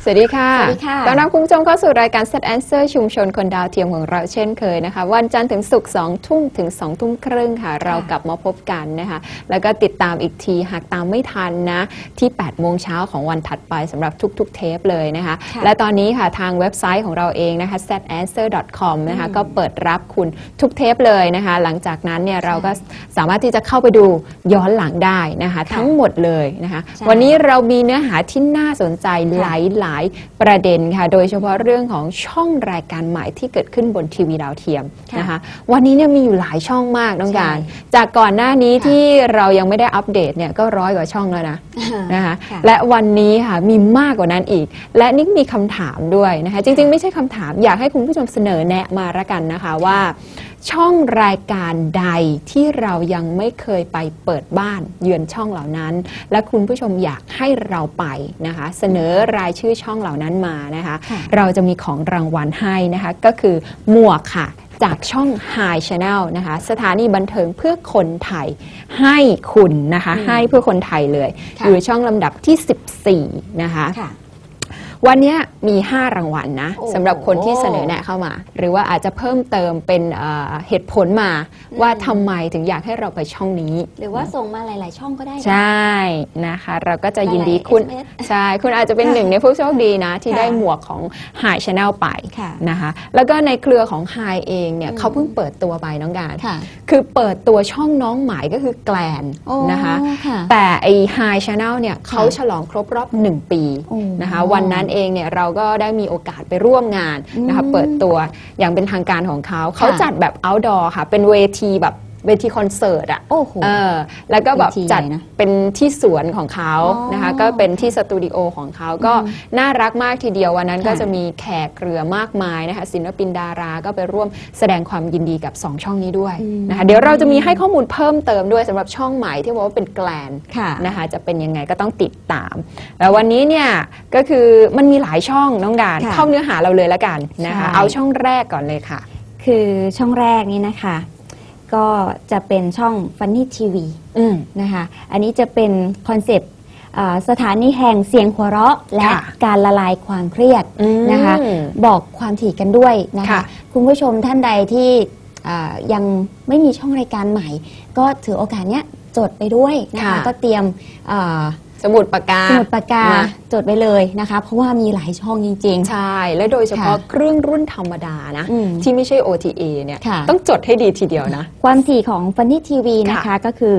สวัสดีค่ะสวัสดีค่ะต้อนรับคุณผู้ชมเข้าสู่รายการ Set Answer ชุมชนคนดาวเทียมของเราเช่นเคยนะคะวันจันทร์ถึงศุกร์2 ทุ่มถึง2 ทุ่มครึ่งค่ะเรากลับมาพบกันนะคะแล้วก็ติดตามอีกทีหากตามไม่ทันนะที่8 โมงเช้าของวันถัดไปสำหรับทุกๆเทปเลยนะคะและตอนนี้ค่ะทางเว็บไซต์ของเราเองนะคะ setanswer.com นะคะก็เปิดรับคุณทุกเทปเลยนะคะหลังจากนั้นเนี่ยเราก็สามารถที่จะเข้าไปดูย้อนหลังได้นะคะทั้งหมดเลยนะคะวันนี้เรามีเนื้อหาที่น่าสนใจหลายประเด็นค่ะโดยเฉพาะเรื่องของช่องรายการใหม่ที่เกิดขึ้นบนทีวีดาวเทียมนะคะวันนี้เนี่ยมีอยู่หลายช่องมากน้องการจากก่อนหน้านี้ที่เรายังไม่ได้อัปเดตเนี่ยก็100 กว่าช่องแล้วนะคะและวันนี้ค่ะมีมากกว่านั้นอีกและนี่มีคำถามด้วยนะคะจริงๆไม่ใช่คำถามอยากให้คุณผู้ชมเสนอแนะมาละกันนะคะว่าช่องรายการใดที่เรายังไม่เคยไปเปิดบ้านเยือนช่องเหล่านั้นและคุณผู้ชมอยากให้เราไปนะคะเสนอรายชื่อช่องเหล่านั้นมานะคะเราจะมีของรางวัลให้นะคะก็คือหมวกค่ะจากช่อง High Channel นะคะสถานีบันเทิงเพื่อคนไทยให้คุณนะคะให้เพื่อคนไทยเลยอยู่ช่องลำดับที่14นะคะวันนี้มี 5 รางวัลนะสำหรับคนที่เสนอแนะเข้ามาหรือว่าอาจจะเพิ่มเติมเป็นเหตุผลมาว่าทำไมถึงอยากให้เราไปช่องนี้หรือว่าส่งมาหลายๆช่องก็ได้ใช่นะคะเราก็จะยินดีคุณใช่คุณอาจจะเป็นหนึ่งในผู้โชคดีนะที่ได้หมวกของ High Channel ไปนะคะแล้วก็ในเครือของ High เองเนี่ยเขาเพิ่งเปิดตัวไปน้องการคือเปิดตัวช่องน้องใหม่ก็คือแกลนนะคะแต่ไอ้ High Channel เนี่ยเขาฉลองครบรอบ1 ปีนะคะวันนั้นเองเนี่ยเราก็ได้มีโอกาสไปร่วมงานนะคะเปิดตัวอย่างเป็นทางการของเขาจัดแบบ outdoor ค่ะเป็นเวทีแบบเวทีคอนเสิร์ตอ่ะแล้วก็แบบจัดเป็นที่สวนของเขานะคะก็เป็นที่สตูดิโอของเขาก็น่ารักมากทีเดียววันนั้นก็จะมีแขกเรือมากมายนะคะศิลปินดาราก็ไปร่วมแสดงความยินดีกับ2 ช่องนี้ด้วยนะคะเดี๋ยวเราจะมีให้ข้อมูลเพิ่มเติมด้วยสำหรับช่องใหม่ที่บอกว่าเป็นแกลนนะคะจะเป็นยังไงก็ต้องติดตามแล้ววันนี้เนี่ยก็คือมันมีหลายช่องน้องดานเข้าเนื้อหาเราเลยละกันนะคะเอาช่องแรกก่อนเลยค่ะคือช่องแรกนี้นะคะก็จะเป็นช่อง Funny TV นะคะอันนี้จะเป็นคอนเซปต์สถานีแห่งเสียงหัวเราะและการละลายความเครียดนะคะบอกความถี่กันด้วยนะคะคุณผู้ชมท่านใดที่ยังไม่มีช่องรายการใหม่ก็ถือโอกาสนี้จดไปด้วยนะคะก็เตรียมสมุดปากกาจดไปเลยนะคะเพราะว่ามีหลายช่องจริงๆใช่และโดยเฉพาะเครื่องรุ่นธรรมดานะที่ไม่ใช่ OTA เนี่ยต้องจดให้ดีทีเดียวนะความถี่ของ Funny TV นะคะก็คือ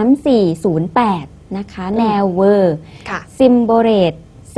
3408นะคะแนวเวอร์ซิมโบเรต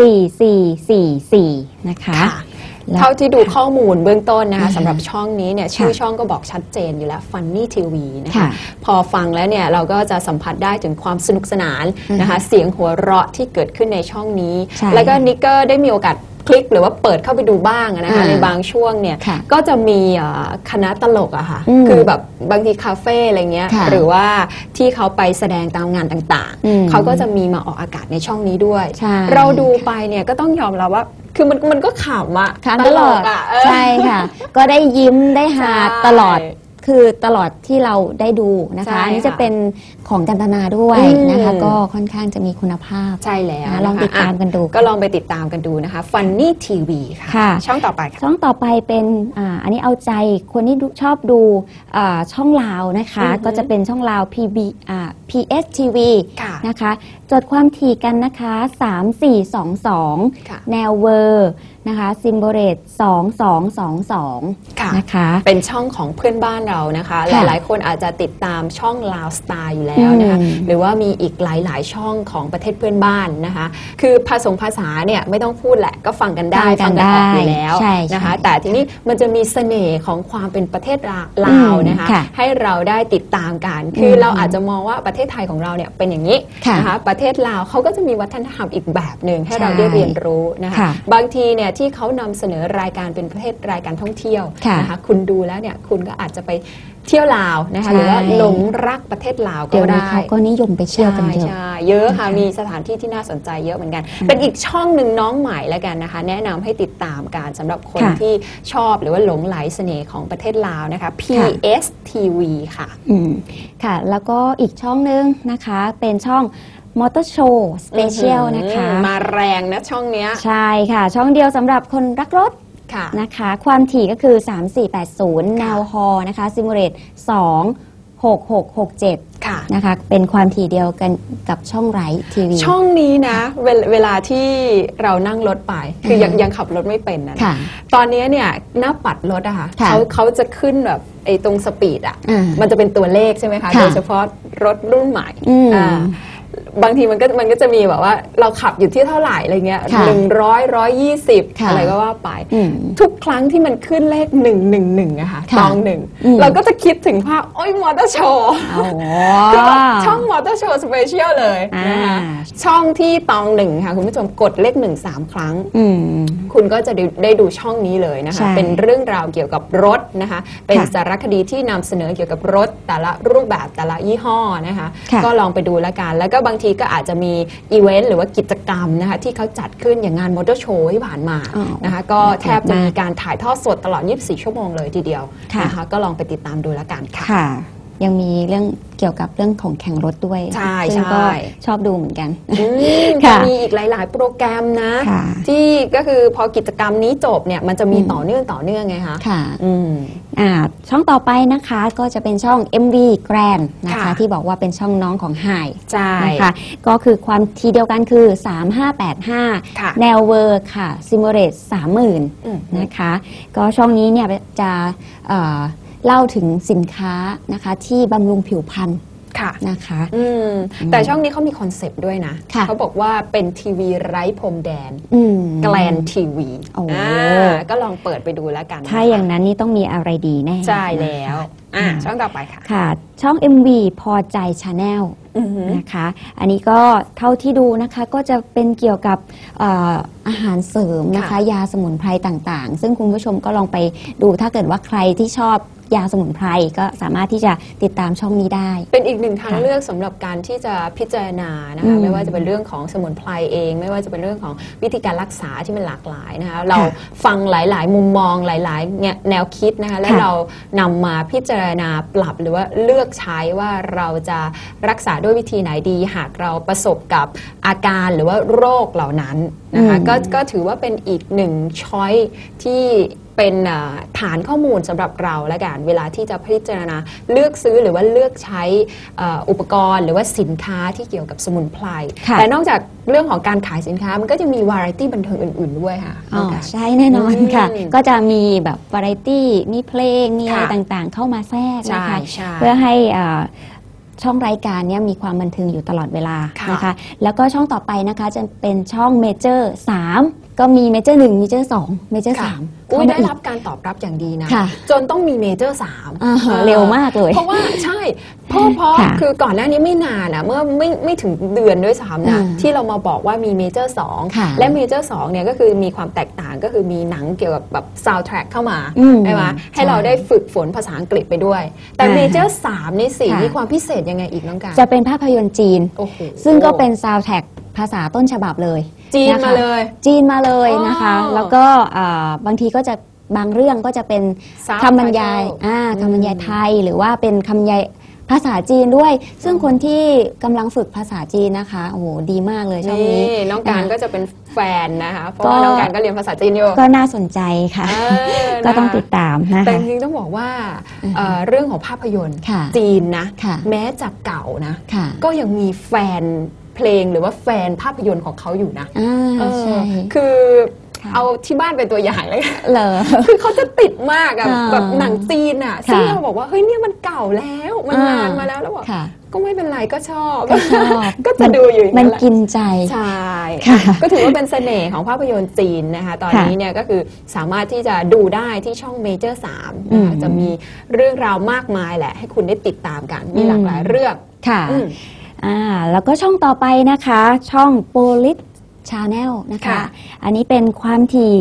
4444นะคะเท่าที่ดูข้อมูลเบื้องต้นนะคะสำหรับช่องนี้เนี่ยชื่อช่องก็บอกชัดเจนอยู่แล้ว Funny TV นะคะพอฟังแล้วเนี่ยเราก็จะสัมผัสได้ถึงความสนุกสนานนะคะเสียงหัวเราะที่เกิดขึ้นในช่องนี้แล้วก็นิกเกอร์ได้มีโอกาสคลิกหรือว่าเปิดเข้าไปดูบ้างนะคะในบางช่วงเนี่ยก็จะมีคณะตลกอะค่ะคือแบบบางทีคาเฟ่อะไรเงี้ยหรือว่าที่เขาไปแสดงตามงานต่างๆเขาก็จะมีมาออกอากาศในช่องนี้ด้วยเราดูไปเนี่ยก็ต้องยอมรับว่าคือมันก็ขำอะตลอดใช่ค่ะก็ได้ยิ้มได้ฮาตลอดคือตลอดที่เราได้ดูนะคะอันนี้จะเป็นของกันตนาด้วยนะคะก็ค่อนข้างจะมีคุณภาพใช่แล้วลองติดตามกันดูก็ลองไปติดตามกันดูนะคะ Funny TV ค่ะช่องต่อไปค่ะช่องต่อไปเป็นอันนี้เอาใจคนที่ชอบดูช่องลาวนะคะก็จะเป็นช่องลาว PSTV นะคะจดความถี่กันนะคะ3422แนวเวอร์นะคะซิมโบเรต2222นะคะเป็นช่องของเพื่อนบ้านเรานะคะหลายๆคนอาจจะติดตามช่องลาวสตาร์อยู่แล้วนะคะหรือว่ามีอีกหลายๆช่องของประเทศเพื่อนบ้านนะคะคือภาษาเนี่ยไม่ต้องพูดแหละก็ฟังกันได้ฟังกันออกอยู่แล้วนะคะแต่ทีนี้มันจะมีเสน่ห์ของความเป็นประเทศลาวนะคะให้เราได้ติดตามกันคือเราอาจจะมองว่าประเทศไทยของเราเนี่ยเป็นอย่างนี้นะคะประเทศลาวเขาก็จะมีวัฒนธรรมอีกแบบหนึ่งให้เราได้เรียนรู้นะคะบางทีเนี่ยที่เขานำเสนอรายการเป็นประเภทรายการท่องเที่ยวนะคะคุณดูแล้วเนี่ยคุณก็อาจจะไปเที่ยวลาวนะคะหรือว่าหลงรักประเทศลาวก็ได้เขาก็นิยมไปเที่ยวกันเยอะเยอะค่ะมีสถานที่ที่น่าสนใจเยอะเหมือนกันเป็นอีกช่องหนึ่งน้องใหม่แล้วกันนะคะแนะนำให้ติดตามกันสำหรับคนที่ชอบหรือว่าหลงไหลเสน่ห์ของประเทศลาวนะคะ PSTV ค่ะค่ะแล้วก็อีกช่องนึงนะคะเป็นช่องมอเตอร์โชว์สเปเชียลนะคะมาแรงนะช่องเนี้ยใช่ค่ะ ช่องเดียวสำหรับคนรักรถค่ะนะคะความถี่ก็คือ 3480 แนวฮอนะคะซิมูเลต26667 ค่ะนะคะเป็นความถี่เดียวกันกับช่องไรทีวีช่องนี้นะเวลาที่เรานั่งรถไปคือยังขับรถไม่เป็นนะค่ะตอนนี้เนี่ยหน้าปัดรถอะค่ะค่ะเขาจะขึ้นแบบไอ้ตรงสปีดอะอ่ามันจะเป็นตัวเลขใช่ไหมคะค่ะโดยเฉพาะรถรุ่นใหม่อืมบางทีมันก็จะมีแบบว่าเราขับอยู่ที่เท่าไหร่อะไรเงี้ยค่ะ 120 ค่ะอะไรก็ว่าไปอืมทุกครั้งที่มันขึ้นเลข111อะค่ะค่ะตองหนึ่งอืมเราก็จะคิดถึงภาพโอ้ยมอเตอร์โชว์อ๋อก็ช่องมอเตอร์โชว์สเปเชียลเลยนะคะอ่าช่องที่ตองหนึ่งค่ะคุณผู้ชมกดเลข1 3 ครั้งอืมคุณก็จะได้ดูช่องนี้เลยนะคะใช่เป็นเรื่องราวเกี่ยวกับรถนะคะ เป็นค่ะสารคดีที่นำเสนอเกี่ยวกับรถแต่ละรูปแบบแต่ละยี่ห้อนะคะค่ะก็ลองไปดูแล้วกัน แล้วก็บางทีก็อาจจะมีอีเวนต์หรือว่ากิจกรรมนะคะที่เขาจัดขึ้นอย่างงานมอเตอร์โชว์ที่ผ่านมาอ๋อนะคะ ก็แทบจะมีการถ่ายทอดสดตลอด 24 ชั่วโมงเลยทีเดียวค่ะนะคะ ก็ลองไปติดตามดูแล้วกันค่ะค่ะ ยังมีเรื่องเกี่ยวกับเรื่องของแข่งรถด้วยใช่ซึ่งก็ใช่ชอบดูเหมือนกันอืมค่ะจะมีอีกหลาย ๆ โปรแกรมนะค่ะที่ก็คือพอกิจกรรมนี้จบเนี่ยมันจะมีต่อเนื่องไงคะค่ะอืมช่องต่อไปนะคะก็จะเป็นช่อง MV Grand นะคะค่ะที่บอกว่าเป็นช่องน้องของ High ใช่นะคะก็คือความทีเดียวกันคือค่ะ 3585 แนวเวอร์ค่ะซิมูเลตอืม 30,000นะคะก็ช่องนี้เนี่ยจะเล่าถึงสินค้านะคะที่บำรุงผิวพรรณค่ะนะคะแต่ช่องนี้เขามีคอนเซปต์ด้วยนะค่ะเขาบอกว่าเป็นทีวีไร้พรมแดนอืมแกลนทีวีโอ้ก็ลองเปิดไปดูแล้วกันถ้าอย่างนั้นนี่ต้องมีอะไรดีแน่ใช่แล้วนะคะช่องต่อไปค่ะค่ะ ช่อง MV พอใจชาแนลอือหือนะคะ อันนี้ก็เท่าที่ดูนะคะก็จะเป็นเกี่ยวกับอาหารเสริมนะคะค่ะยาสมุนไพรต่างๆ ซึ่งคุณผู้ชมก็ลองไปดูถ้าเกิดว่าใครที่ชอบยาสมุนไพรก็สามารถที่จะติดตามช่องนี้ได้เป็นอีกหนึ่งทางค่ะเลือกสำหรับการที่จะพิจารณานะอืคะมไม่ว่าจะเป็นเรื่องของสมุนไพรเอง ไม่ว่าจะเป็นเรื่องของวิธีการรักษาที่มันหลากหลายนะคะเราฟังหลาย ๆ มุมมองหลาย ๆ แนวคิดนะคะแล้วค่ะเรานำมาพิจารณาปรับหรือว่าเลือกใช้ว่าเราจะรักษาด้วยวิธีไหนดี หากเราประสบกับอาการหรือว่าโรคเหล่านั้นนะคะอืมก็ถือว่าเป็นอีกหนึ่งช้อยที่เป็นฐานข้อมูลสำหรับเราและกันเวลาที่จะพิจารณาเลือกซื้อหรือว่าเลือกใช้อุปกรณ์หรือว่าสินค้าที่เกี่ยวกับสมุนไพรค่ะแต่นอกจากเรื่องของการขายสินค้ามันก็จะมีวาไรตี้บันเทิงอื่น ๆ ด้วยค่ะอ๋อน้องการใช่แน่นอนค่ะอืมก็จะมีแบบวาไรตี้มีเพลง มีอะไรค่ะต่างๆ เข้ามาแทรกนะคะใช่เพื่อให้ช่องรายการเนี้มีความบันเทิงอยู่ตลอดเวลาค่ะนะคะ แล้วก็ช่องต่อไปนะคะจะเป็นช่องเมเจอร์3ก็มีเมเจอร์1เมเจอร์2เมเจอร์ค่ะ 3 อุ้ยเข้ามาได้อีกรับการตอบรับอย่างดีนะค่ะจนต้องมีเมเจอร์3 เร็วมากเลยเพราะว่าใช่เพราะค่ะคือก่อนหน้านี้ไม่นานอะเมื่อไม่ถึงเดือนด้วยซ้ำนะอืมที่เรามาบอกว่ามีเมเจอร์ค่ะ 2และเมเจอร์2เนี่ยก็คือมีความแตกต่างก็คือมีหนังเกี่ยวกับแบบซาวด์แทร็กเข้ามาอืมใช่ไหมให้เราได้ฝึกฝนภาษาอังกฤษไปด้วย แต่อ่าเมเจอร์3นี่สิค่ะมีความพิเศษยังไงอีกน้องการจะเป็นภาพยนตร์จีนโอ้โหซึ่งก็เป็นซาวด์แทร็กภาษาต้นฉบับเลยจีนนะคะมาเลยจีนมาเลยนะคะอ๋อแล้วก็บางทีก็จะบางเรื่องก็จะเป็น Subtitle คำบรรยายคำบรรยายไทยหรือว่าเป็นคำบรรยายภาษาจีนด้วย ซึ่งคนที่กำลังฝึกภาษาจีนนะคะโอ้โหดีมากเลยช่องนี้นี่น้องการก็จะเป็นแฟนนะคะเพราะก็ว่าน้องการก็เรียนภาษาจีนอยู่ก็น่าสนใจค่ะเออก็ต้องนะคะติดตามนะแต่คะจริงๆต้องบอกว่าเรื่องของภาพยนตร์ค่ะจีนนะค่ะแม้จะเก่านะค่ะก็ยังมีแฟนเพลงหรือว่าแฟนภาพยนตร์ของเขาอยู่นะ เออใช่คือค่ะเอาที่บ้านเป็นตัวอย่างเลยเหรอคือเขาจะติดมากอะอ่าแบบหนังจีนอะค่ะซึ่งเราบอกว่าเฮ้ยเนี่ยมันเก่าแล้วมันนานมาแล้วแล้วบอกค่ะก็ไม่เป็นไรก็ชอบก็ชอบก็จะดูอยู่อย่างมันนั้นแหละกินใจใช่ค่ะก็ถือว่าเป็นเสน่ห์ของภาพยนตร์จีนนะคะ ตอนค่ะนี้เนี่ยก็คือสามารถที่จะดูได้ที่ช่องเมเจอร์3นะคะอืมจะมีเรื่องราวมากมายแหละ ให้คุณได้ติดตามกัน มีหลากหลายเรื่องค่ะอืมแล้วก็ช่องต่อไปนะคะ ช่อง Police Channel นะคะค่ะอันนี้เป็นความถี่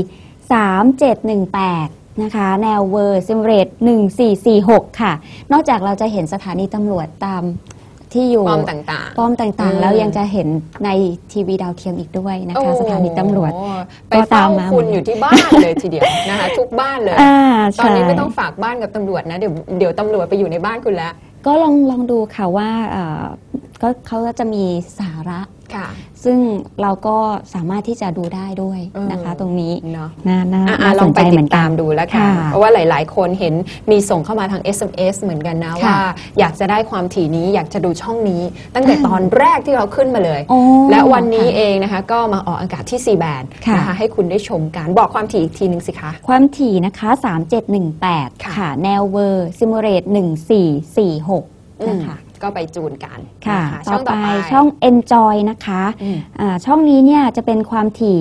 3718นะคะแนวเวอร์ซิมเรต1446 ค่ะ นอกจากเราจะเห็นสถานีตำรวจตามที่อยู่ป้อมต่างๆป้อมต่างอืมๆ แล้วยังจะเห็นในทีวีดาวเทียมอีกด้วยนะคะโอ้สถานีตำรวจไปก็ตาเฝ้ามมาคุณอยู่ที่บ้านเลยทีเดียวนะคะ ทุกบ้านเลย ตอนนี้ใช่ไม่ต้องฝากบ้านกับตำรวจนะ เดี๋ยวตำรวจไปอยู่ในบ้านคุณแล้วก็ลองดูค่ะว่าก็เขาก็จะมีสาระซึ่งเราก็สามารถที่จะดูได้ด้วยนะคะตรงนี้เนาะน่าสนใจเหมือนกันลองไปติดตามดูแล้วกันเพราะว่าหลายๆคนเห็นมีส่งเข้ามาทาง SMS เหมือนกันนะว่าอยากจะได้ความถี่นี้อยากจะดูช่องนี้ตั้งแต่ตอนแรกที่เราขึ้นมาเลยและวันนี้เองนะคะก็มาออกอากาศที่ C band นะคะให้คุณได้ชมกันบอกความถี่อีกทีนึงสิคะความถี่นะคะ3718ค่ะแนวเวอร์ซิมูเลต1446นะคะก็ไปจูนกันค่ะต่อไปช่อง Enjoy นะคะช่องนี้เนี่ยจะเป็นความถี่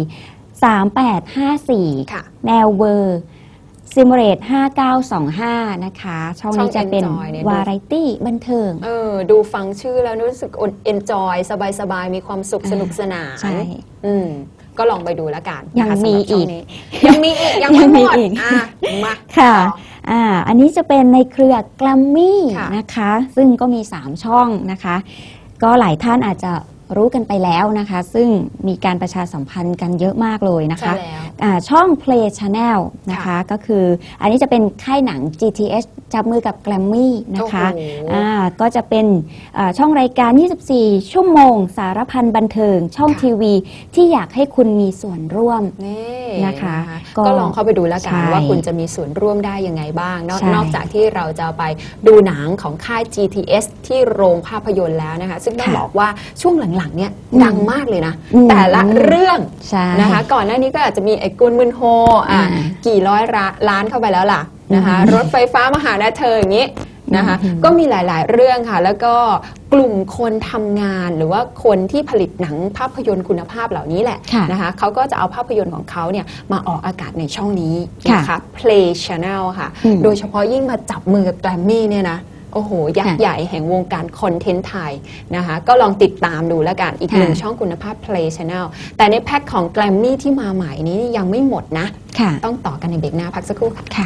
3854แนวเวอร์ซิมูเลต5925นะคะช่องนี้จะเป็นวาไรตี้บันเทิงดูฟังชื่อแล้วรู้สึก Enjoy สบายๆมีความสุขสนุกสนานใช่ก็ลองไปดูแล้วกันยังมีอีกยังไม่หมดมาค่ะอันนี้จะเป็นในเครือแกรมมี่นะคะซึ่งก็มี3ช่องนะคะก็หลายท่านอาจจะรู้กันไปแล้วนะคะซึ่งมีการประชาสัมพันธ์กันเยอะมากเลยนะคะช่อง Play Channel นะคะก็คืออันนี้จะเป็นค่ายหนัง GTH จับมือกับแกรมมี่นะคะก็จะเป็นช่องรายการ24ชั่วโมงสารพันบันเทิงช่องทีวีที่อยากให้คุณมีส่วนร่วมนะคะก็ลองเข้าไปดูแล้วกันว่าคุณจะมีส่วนร่วมได้ยังไงบ้างนอกจากที่เราจะไปดูหนังของค่าย GTS ที่โรงภาพยนตร์แล้วนะคะซึ่งต้องบอกว่าช่วงหลังๆเนี่ยดังมากเลยนะแต่ละเรื่องนะคะก่อนหน้านี้ก็อาจจะมีไอ้กุนมึนโฮกี่ร้อยล้านเข้าไปแล้วล่ะนะคะรถไฟฟ้ามาหาเธออย่างนี้นะคะก็มีหลายๆเรื่องค่ะแล้วก็กลุ่มคนทำงานหรือว่าคนที่ผลิตหนังภาพยนตร์คุณภาพเหล่านี้แหละนะคะเขาก็จะเอาภาพยนตร์ของเขาเนี่ยมาออกอากาศในช่องนี้นะคะ Play Channel ค่ะโดยเฉพาะยิ่งมาจับมือกับแกรมมี่เนี่ยนะโอ้โหยักษ์ใหญ่แห่งวงการคอนเทนต์ไทยนะคะก็ลองติดตามดูแล้วกันอีกหนึ่งช่องคุณภาพ Play Channel แต่ในแพ็คของแกรมมี่ที่มาใหม่นี้ยังไม่หมดนะต้องต่อกันในเบรกหน้าพักสักครู่ค่ะ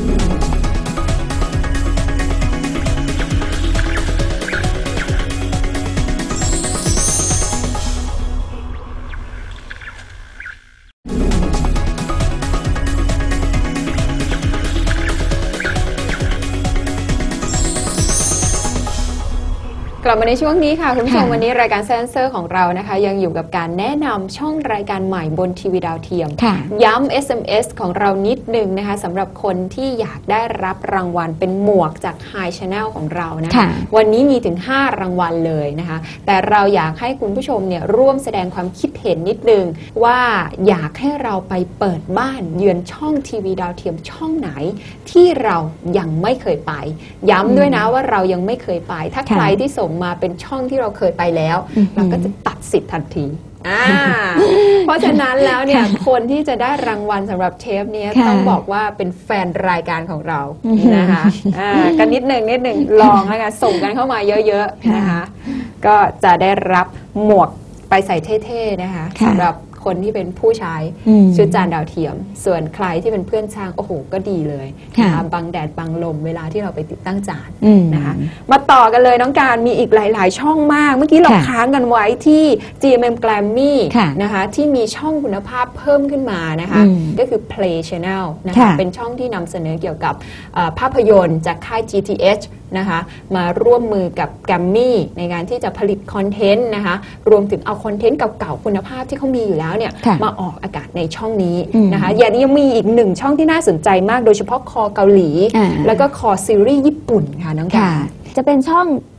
กลับมาในช่วงนี้ค่ะคุณผู้ชมวันนี้รายการเซนเซอร์ของเรานะคะยังอยู่กับการแนะนำช่องรายการใหม่บนทีวีดาวเทียมย้ำ SMS ของเรานิดนึงนะคะสำหรับคนที่อยากได้รับรางวัลเป็นหมวกจาก High Channel ของเรานะคะวันนี้มีถึง5รางวัลเลยนะคะแต่เราอยากให้คุณผู้ชมเนี่ยร่วมแสดงความคิดเห็นนิดนึงว่าอยากให้เราไปเปิดบ้านเยือนช่องทีวีดาวเทียมช่องไหนที่เรายังไม่เคยไปย้ำด้วยนะว่าเรายังไม่เคยไปถ้าใครที่ส่งมาเป็นช่องที่เราเคยไปแล้วเราก็จะตัดสิทธิ์ทันทีเพราะฉะนั้นแล้วเนี่ยคนที่จะได้รางวัลสำหรับเทปนี้ต้องบอกว่าเป็นแฟนรายการของเรานะคะกันนิดหนึ่งลองนะคะส่งกันเข้ามาเยอะๆนะคะก็จะได้รับหมวกไปใส่เท่ๆนะคะสำหรับคนที่เป็นผู้ใช้ชุดจานดาวเทียมส่วนใครที่เป็นเพื่อนช่างโอ้โหก็ดีเลยนะคะบังแดดบังลมเวลาที่เราไปติดตั้งจานนะคะมาต่อกันเลยน้องการมีอีกหลายๆช่องมากเมื่อกี้เราค้างกันไว้ที่ GMM Grammy นะคะที่มีช่องคุณภาพเพิ่มขึ้นมานะคะก็คือ Play Channel นะคะเป็นช่องที่นำเสนอเกี่ยวกับภาพยนตร์จากค่าย GTH นะคะมาร่วมมือกับแกรมมี่ในการที่จะผลิตคอนเทนต์นะคะรวมถึงเอาคอนเทนต์เก่าๆคุณภาพที่เขามีอยู่แล้วเนี่ยมาออกอากาศในช่องนี้นะคะยังมีอีกหนึ่งช่องที่น่าสนใจมากโดยเฉพาะคอเกาหลีแล้วก็คอซีรีส์ญี่ปุ่นค่ะน้องกาจะเป็นช่อง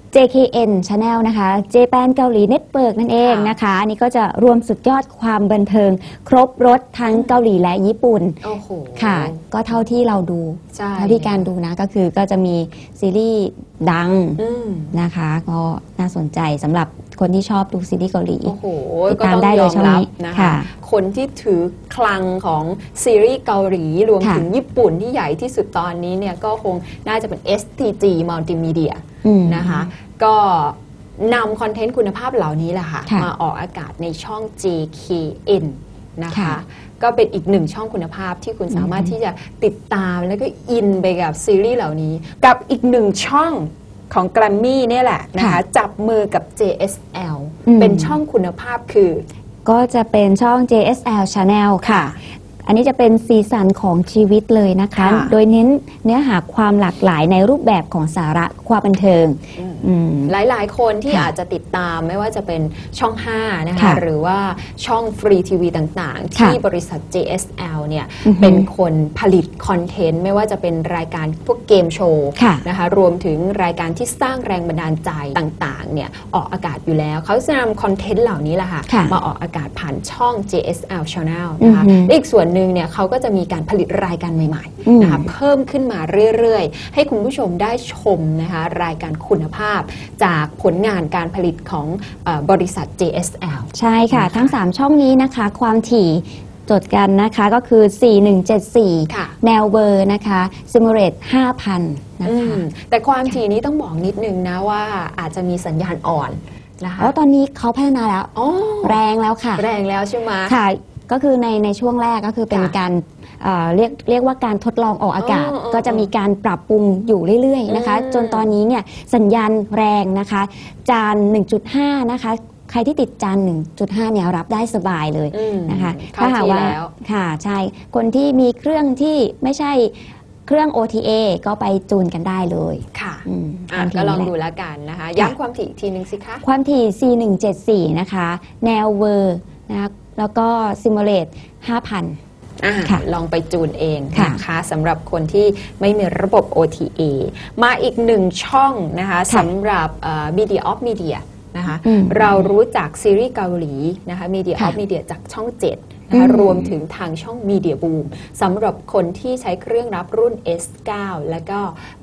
JKN Channel นะคะ Japan เกาหลี Network นั่นเองนะคะอันนี้ก็จะรวมสุดยอดความบันเทิงครบรสทั้งเกาหลีและญี่ปุ่นค่ะก็เท่าที่เราดูเท่าที่การดูนะก็คือก็จะมีซีรีส์ดังนะคะก็น่าสนใจสำหรับคนที่ชอบดูซีรีส์เกาหลีติดตามได้เลยช่องนี้นะคะคนที่ถือคลังของซีรีส์เกาหลีรวมถึงญี่ปุ่นที่ใหญ่ที่สุดตอนนี้เนี่ยก็คงน่าจะเป็น STG Multimedia นะคะก็นำคอนเทนต์คุณภาพเหล่านี้แหละค่ะมาออกอากาศในช่อง JKN นะคะก็เป็นอีกหนึ่งช่องคุณภาพที่คุณสามารถที่จะติดตามแล้วก็อินไปกับซีรีส์เหล่านี้กับอีกหนึ่งช่องของแกรมมี่เนี่ยแหละนะคะจับมือกับ JSL เป็นช่องคุณภาพคือก็จะเป็นช่อง JSL Channel ค่ะอันนี้จะเป็นสีสันของชีวิตเลยนะคะ โดยเน้นเนื้อหาความหลากหลายในรูปแบบของสาระความบันเทิงหลายๆคนที่อาจจะติดตามไม่ว่าจะเป็นช่อง 5 นะคะหรือว่าช่องฟรีทีวีต่างๆ ที่บริษัท JSL เนี่ยเป็นคนผลิตคอนเทนต์ไม่ว่าจะเป็นรายการพวกเกมโชว์นะคะรวมถึงรายการที่สร้างแรงบันดาลใจต่างๆเนี่ยออกอากาศอยู่แล้วเขาจะนำคอนเทนต์เหล่านี้แหละค่ะมาออกอากาศผ่านช่อง JSL Channel นะคะอีกส่วนหนึ่งเนี่ยเขาก็จะมีการผลิตรายการใหม่ๆนะคะเพิ่มขึ้นมาเรื่อยๆให้คุณผู้ชมได้ชมนะคะรายการคุณภาพจากผลงานการผลิตของบริษัท JSL ใช่ค่ะทั้ง 3 ช่องนี้นะคะความถี่จดกันนะคะก็คือ 4174 แนวเบอร์นะคะซิมูเลต 5,000 นะคะแต่ความถี่นี้ต้องบอกนิดนึงนะว่าอาจจะมีสัญญาณอ่อนนะคะตอนนี้เขาพัฒนาแล้วแรงแล้วค่ะแรงแล้วใช่ไหมค่ะก็คือในช่วงแรกก็คือเป็นการเรียกว่าการทดลองออกอากาศก็จะมีการปรับปรุงอยู่เรื่อยๆนะคะจนตอนนี้เนี่ยสัญญาณแรงนะคะจาน 1.5 นะคะใครที่ติดจาน 1.5 เนี่ยรับได้สบายเลยนะคะถ้าหากว่าค่ะใช่คนที่มีเครื่องที่ไม่ใช่เครื่อง OTA ก็ไปจูนกันได้เลยค่ะก็ลองดูแล้วกันนะคะย้ำความถี่อีกทีนึงสิคะความถี่ 4174 นะคะแนวเวอร์นะคะแล้วก็ซิมูเลต 5,000 ลองไปจูนเองนะคะสำหรับคนที่ไม่มีระบบ OTA มาอีกหนึ่งช่องนะคะสำหรับ Media of Media นะคะเรารู้จักซีรีส์เกาหลีนะคะ Media of Media จากช่อง 7นะคะรวมถึงทางช่อง Media Boom สำหรับคนที่ใช้เครื่องรับรุ่น S9 และก็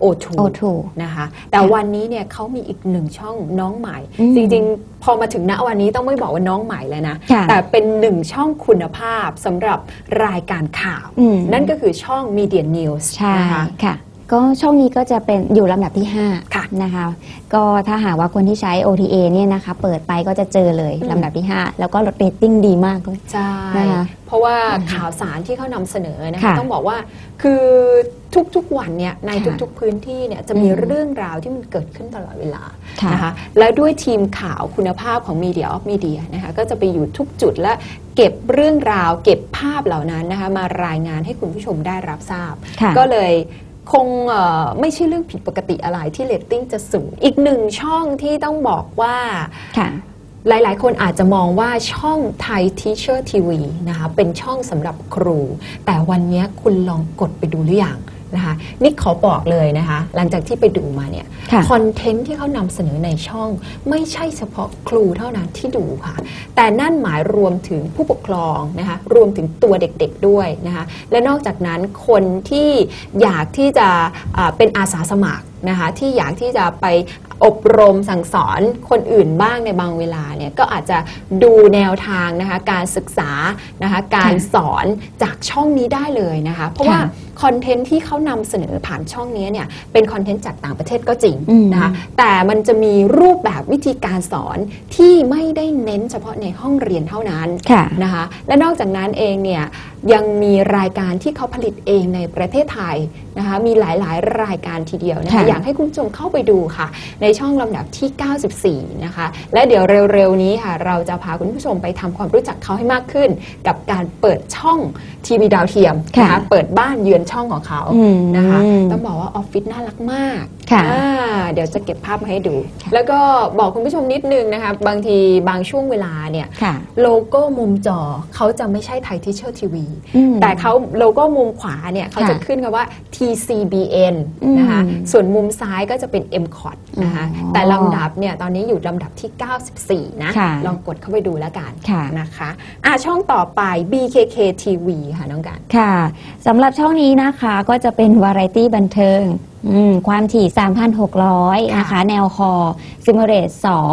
O2 นะคะแต่วันนี้เนี่ยเขามีอีกหนึ่งช่องน้องใหม่จริงๆพอมาถึงณวันนี้ต้องไม่บอกว่าน้องใหม่แล้วนะแต่เป็นหนึ่งช่องคุณภาพสำหรับรายการข่าวนั่นก็คือช่อง Media News นะคะก็ช่องนี้ก็จะเป็นอยู่ลำดับที่5นะคะก็ถ้าหากว่าคนที่ใช้ OTA เนี่ยนะคะเปิดไปก็จะเจอเลยลำดับที่5แล้วก็เรตติ้งดีมากเลยใช่นะคะเพราะว่าข่าวสารที่เขานำเสนอนะคะต้องบอกว่าคือทุกๆวันเนี่ยในทุกๆพื้นที่เนี่ยจะมีเรื่องราวที่มันเกิดขึ้นตลอดเวลานะคะและด้วยทีมข่าวคุณภาพของ Media of Media นะคะก็จะไปอยู่ทุกจุดและเก็บเรื่องราวเก็บภาพเหล่านั้นนะคะมารายงานให้คุณผู้ชมได้รับทราบก็เลยคงไม่ใช่เรื่องผิดปกติอะไรที่เรตติ้งจะสูงอีกหนึ่งช่องที่ต้องบอกว่าหลายๆคนอาจจะมองว่าช่อง Thai Teacher TV นะคะเป็นช่องสำหรับครูแต่วันนี้คุณลองกดไปดูหรือยังนะคะนี่ขอบอกเลยนะคะหลังจากที่ไปดูมาเนี่ยคอนเทนต์ที่เขานำเสนอในช่องไม่ใช่เฉพาะครูเท่านั้นที่ดูค่ะแต่นั่นหมายรวมถึงผู้ปกครองนะคะรวมถึงตัวเด็กๆด้วยนะคะและนอกจากนั้นคนที่อยากที่จะเป็นอาสาสมัครนะคะที่อยากที่จะไปอบรมสั่งสอนคนอื่นบ้างในบางเวลาเนี่ยก็อาจจะดูแนวทางนะคะการศึกษานะคะการสอนจากช่องนี้ได้เลยนะคะเพราะว่าคอนเทนต์ที่เขานำเสนอผ่านช่องนี้เนี่ยเป็นคอนเทนต์จากต่างประเทศก็จริงนะคะแต่มันจะมีรูปแบบวิธีการสอนที่ไม่ได้เน้นเฉพาะในห้องเรียนเท่านั้นนะคะและนอกจากนั้นเองเนี่ยยังมีรายการที่เขาผลิตเองในประเทศไทยนะคะมีหลายๆรายการทีเดียวนะคะอยากให้คุณผู้ชมเข้าไปดูค่ะในช่องลำดับที่ 94 นะคะและเดี๋ยวเร็วๆนี้ค่ะเราจะพาคุณผู้ชมไปทำความรู้จักเขาให้มากขึ้นกับการเปิดช่องทีวีดาวเทียมนะคะเปิดบ้านเยือนช่องของเขานะคะต้องบอกว่าออฟฟิศน่ารักมากเดี๋ยวจะเก็บภาพมาให้ดูแล้วก็บอกคุณผู้ชมนิดนึงนะคะบางทีบางช่วงเวลาเนี่ยโลโก้มุมจอเขาจะไม่ใช่ไทยทิเชอร์ทีวีแต่เขาโลโก้มุมขวาเนี่ยเขาจะขึ้นคำว่า TCBN นะคะส่วนมุมซ้ายก็จะเป็น MCOT นะคะแต่ลำดับเนี่ยตอนนี้อยู่ลำดับที่ 94 นะลองกดเข้าไปดูแล้วกันนะคะช่องต่อไป BKK TV ค่ะน้องกันค่ะสำหรับช่องนี้นะคะก็จะเป็นวาไรตี้บันเทิงความถี่ 3,600 นะคะแนวคอซิมูเลต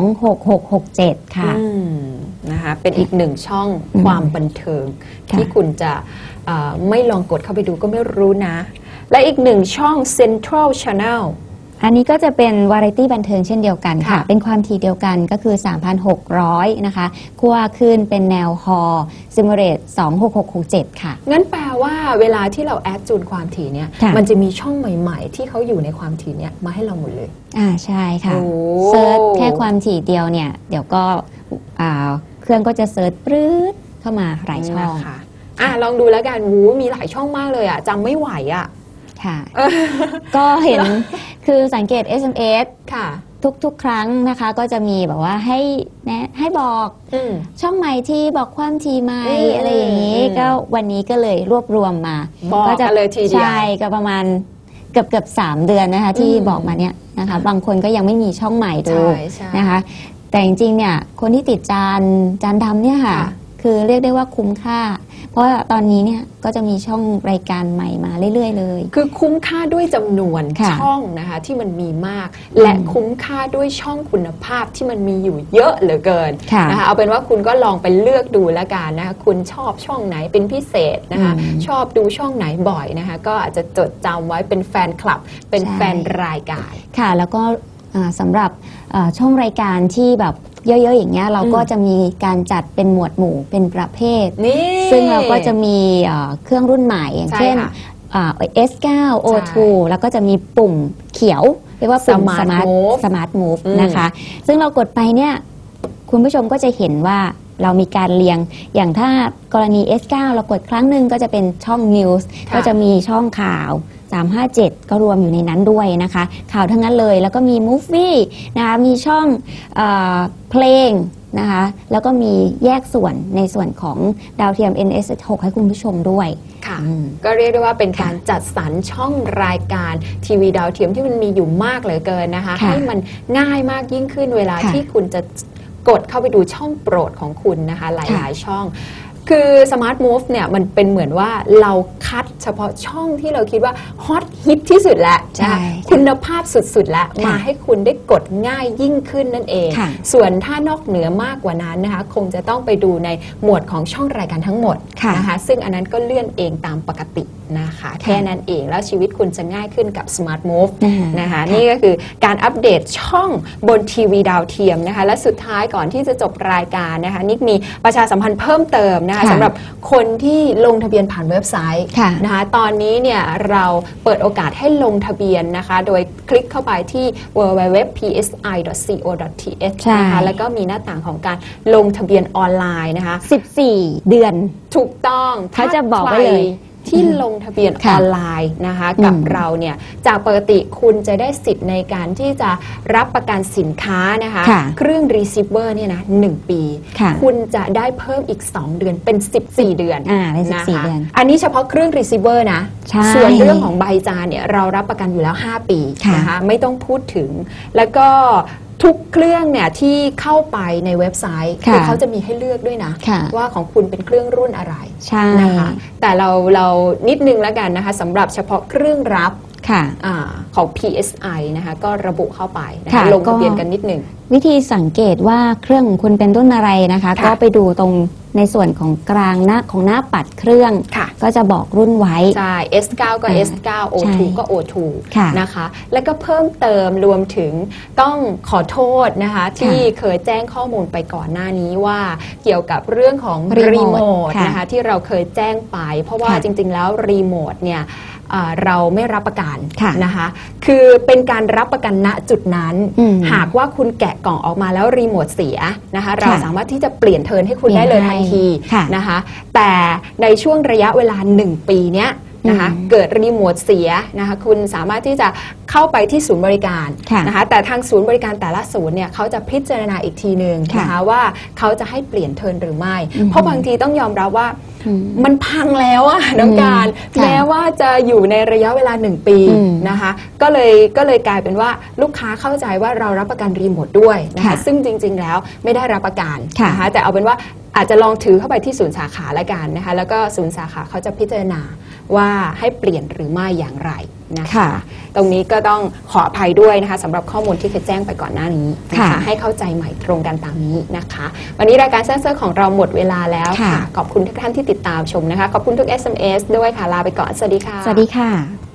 26667 ค่ะนะคะเป็นอีกหนึ่งช่องความบันเทิงที่คุณจะไม่ลองกดเข้าไปดูก็ไม่รู้นะและอีกหนึ่งช่อง Central Channel อันนี้ก็จะเป็นวาไรตี้บันเทิงเช่นเดียวกันค่ะเป็นความถี่เดียวกันก็คือ 3,600 นะคะคั่วขึ้นเป็นแนวฮอซิมูเลต 26667 ค่ะงั้นแปลว่าเวลาที่เราแอดจูนความถี่เนี่ยมันจะมีช่องใหม่ๆที่เขาอยู่ในความถี่เนี่ยมาให้เราหมดเลยใช่ค่ะเซิร์ชแค่ความถี่เดียวเนี่ยเดี๋ยวก็เครื่องก็จะเซิร์ชปรื๊ดเข้ามาหลายช่องลองดูแล้วกันมีหลายช่องมากเลยอ่ะจำไม่ไหวอ่ะค่ะ ก็เห็นคือสังเกต SMS ค่ะทุกครั้งนะคะก็จะมีแบบว่าให้บอกช่องใหม่ที่บอกความทีใหม่อะไรอย่างนี้ก็วันนี้ก็เลยรวบรวมมาบอกกันเลยทีเดียวใช่ก็ประมาณเกือบ3 เดือนนะคะที่บอกมาเนี่ยนะคะบางคนก็ยังไม่มีช่องใหม่ดูนะคะแต่จริงๆเนี่ยคนที่ติดจานดำเนี่ยค่ะคือเรียกได้ว่าคุ้มค่าเพราะตอนนี้เนี่ยก็จะมีช่องรายการใหม่มาเรื่อยๆเลยคือคุ้มค่าด้วยจำนวนช่องนะคะที่มันมีมากและคุ้มค่าด้วยช่องคุณภาพที่มันมีอยู่เยอะเหลือเกินนะคะเอาเป็นว่าคุณก็ลองไปเลือกดูแล้วกันนะคะคุณชอบช่องไหนเป็นพิเศษนะคะชอบดูช่องไหนบ่อยนะคะก็อาจจะจดจำไว้เป็นแฟนคลับเป็นแฟนรายการค่ะแล้วก็สำหรับช่องรายการที่แบบเยอะๆอย่างเงี้ยเราก็จะมีการจัดเป็นหมวดหมู่เป็นประเภทซึ่งเราก็จะมีเครื่องรุ่นใหม่อย่างเช่นS9 O2 แล้วก็จะมีปุ่มเขียวเรียกว่าปุ่ม Smart Move นะคะซึ่งเรากดไปเนี่ยคุณผู้ชมก็จะเห็นว่าเรามีการเรียงอย่างถ้ากรณี S9 เรากดครั้งหนึ่งก็จะเป็นช่อง News ก็จะมีช่องข่าว357ก็รวมอยู่ในนั้นด้วยนะคะข่าวทั้งนั้นเลยแล้วก็มี Movie นะคะมีช่องเพลงนะคะแล้วก็มีแยกส่วนในส่วนของดาวเทียม NS6 ให้คุณผู้ชมด้วยค่ะก็เรียกได้ว่าเป็นการจัดสรรช่องรายการทีวีดาวเทียมที่มันมีอยู่มากเหลือเกินนะคะให้มันง่ายมากยิ่งขึ้นเวลาที่คุณจะกดเข้าไปดูช่องโปรดของคุณนะคะหลายๆช่องคือ Smart Move เนี่ยมันเป็นเหมือนว่าเราคัดเฉพาะช่องที่เราคิดว่าฮอตฮิตที่สุดแล้วนะคะคุณภาพสุดๆแล้วมาให้คุณได้กดง่ายยิ่งขึ้นนั่นเองส่วนถ้านอกเหนือมากกว่านั้นนะคะคงจะต้องไปดูในหมวดของช่องรายการทั้งหมดนะคะซึ่งอันนั้นก็เลื่อนเองตามปกตินะคะแค่นั้นเองแล้วชีวิตคุณจะง่ายขึ้นกับ Smart Move นะคะนี่ก็คือการอัปเดตช่องบนทีวีดาวเทียมนะคะและสุดท้ายก่อนที่จะจบรายการนะคะนิกมีประชาสัมพันธ์เพิ่มเติมนะคะสำหรับคนที่ลงทะเบียนผ่านเว็บไซต์นะคะตอนนี้เนี่ยเราเปิดโอกาสให้ลงทะเบียนนะคะโดยคลิกเข้าไปที่ www.psi.co.th นะคะแล้วก็มีหน้าต่างของการลงทะเบียนออนไลน์นะคะ 14 เดือนถูกต้องเขาจะบอกไว้เลยที่ลงทะเบียนออนไลน์นะคะกับเราเนี่ยจากปกติคุณจะได้สิทธิ์ในการที่จะรับประกันสินค้านะคะเครื่อง receiver เนี่ยนะ1 ปีคุณจะได้เพิ่มอีก2 เดือนเป็น14 เดือนนะคะอันนี้เฉพาะเครื่อง receiver นะส่วนเรื่องของใบจานเนี่ยเรารับประกันอยู่แล้ว5 ปีนะคะไม่ต้องพูดถึงแล้วก็ทุกเครื่องเนี่ยที่เข้าไปในเว็บไซต์คือเขาจะมีให้เลือกด้วยนะว่าของคุณเป็นเครื่องรุ่นอะไรนะคะแต่เรานิดนึงแล้วกันนะคะสำหรับเฉพาะเครื่องรับของ PSI นะคะก็ระบุเข้าไปนะคะลงทะเบียนกันนิดนึงวิธีสังเกตว่าเครื่องของคุณเป็นรุ่นอะไรนะคะก็ไปดูตรงในส่วนของกลางหน้าของหน้าปัดเครื่องก็จะบอกรุ่นไว้ใช่ S9 ก็ S9 O2 ก็ O2 นะคะแล้วก็เพิ่มเติมรวมถึงต้องขอโทษนะคะที่เคยแจ้งข้อมูลไปก่อนหน้านี้ว่าเกี่ยวกับเรื่องของรีโมทนะคะที่เราเคยแจ้งไปเพราะว่าจริงๆแล้วรีโมทเนี่ยเราไม่รับประกันนะคะคือเป็นการรับประกันณจุดนั้นหากว่าคุณแกะกล่องออกมาแล้วรีโมทเสียนะคะเราสามารถที่จะเปลี่ยนเทิร์นให้คุณได้เลยทันทีนะคะแต่ในช่วงระยะเวลา1 ปีเนี้ยนะคะเกิดรีโมทเสียนะคะคุณสามารถที่จะเข้าไปที่ศูนย์บริการนะคะแต่ทางศูนย์บริการแต่ละศูนย์เนี่ยเขาจะพิจารณาอีกทีหนึ่งนะคะว่าเขาจะให้เปลี่ยนเทิร์นหรือไม่เพราะบางทีต้องยอมรับว่ามันพังแล้วอะน้องการแม้ว่าจะอยู่ในระยะเวลา1 ปีนะคะก็เลยกลายเป็นว่าลูกค้าเข้าใจว่าเรารับประกันรีโมทด้วยนะคะซึ่งจริงๆแล้วไม่ได้รับประกันนะคะแต่เอาเป็นว่าอาจจะลองถือเข้าไปที่ศูนย์สาขาละกันนะคะแล้วก็ศูนย์สาขาเขาจะพิจารณาว่าให้เปลี่ยนหรือไม่อย่างไรนะคะตรงนี้ก็ต้องขออภัยด้วยนะคะสำหรับข้อมูลที่เคยแจ้งไปก่อนหน้านี้นะคะให้เข้าใจใหม่ตรงกันตามนี้นะคะวันนี้รายการเซนเซอร์ของเราหมดเวลาแล้วค่ะขอบคุณทุกท่านที่ติดตามชมนะคะขอบคุณทุก SMS ด้วยค่ะลาไปก่อนสวัสดีค่ะสวัสดีค่ะ